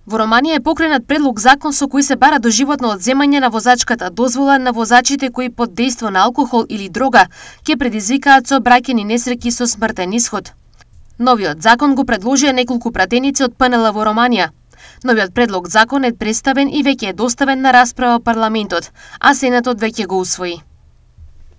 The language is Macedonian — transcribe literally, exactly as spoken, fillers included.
Во Романија е покренат предлог закон со кој се бара доживотно одземање на возачката дозвола на возачите кои под дејство на алкохол или дрога ќе предизвикаат сообраќајни несреќи со смртен ишод. Новиот закон го предложија неколку пратеници од П Н Л во Романија. Новиот предлог закон е представен и веќе е доставен на расправа во парламентот, а Сенатот веќе го усвои.